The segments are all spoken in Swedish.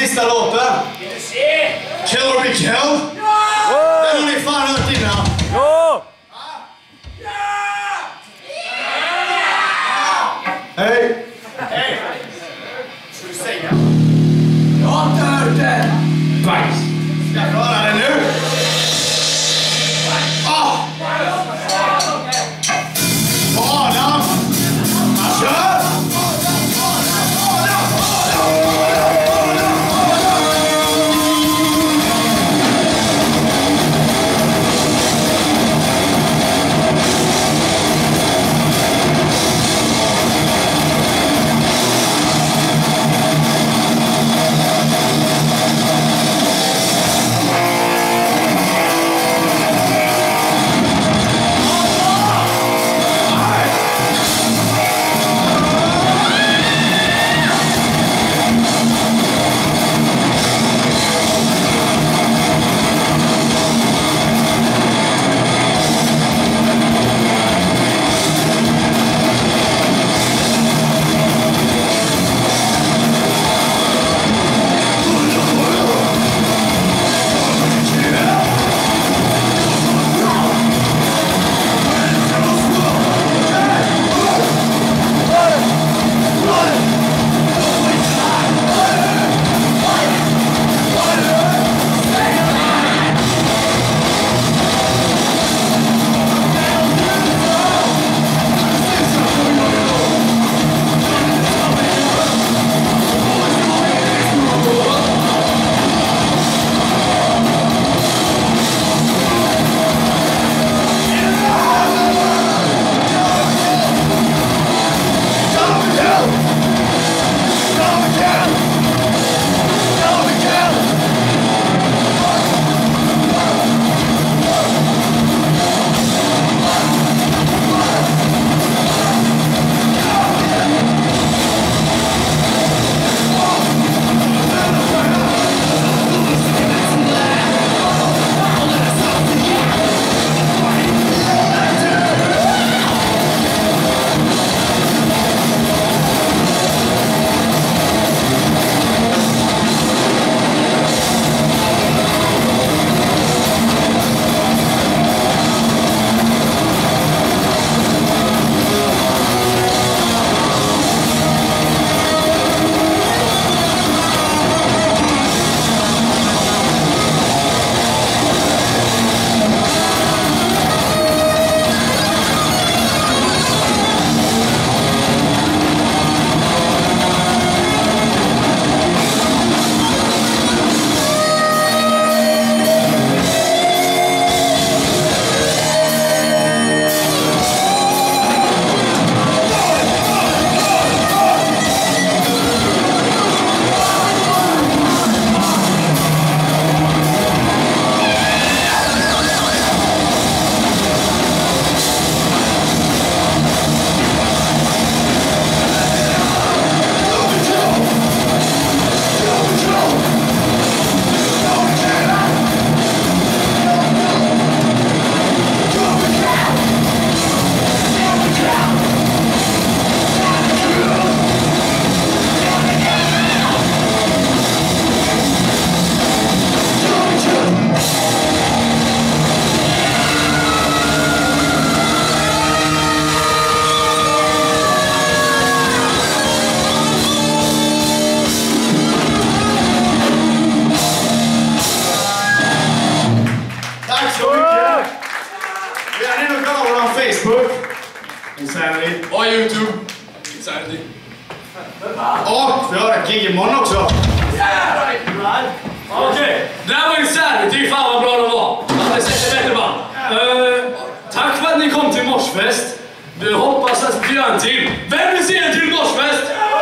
sista låten. Kill or be killed. Den har ni fan hört innan. Hej. Hej. Ska du säga? Jag har inte hört det. Bajs. Ska jag höra det nu? Adam! Kör! Facebook, Sanity och YouTube, Sanity. Och vi har en gig imorgon också. Okej, det här var ju Sanity, fan vad bra det var. Jag hade sett det bättre bara. Tack för att ni kom till Moshfest. Du hoppas att vi gör en till. Vem vill se en till Moshfest?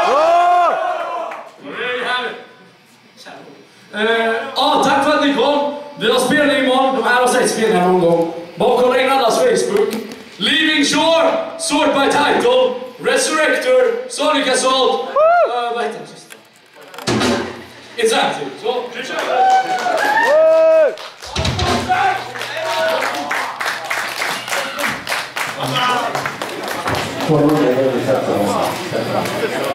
Tack för att ni kom. Vi har spelning imorgon. De här har sett spelningar någon gång. Bara kolla in allas Facebook. Leaving Shore, Sort by Title, Resurrector, Sonic Assault. Vad heter det sista? Insanity. Så, nu kör vi!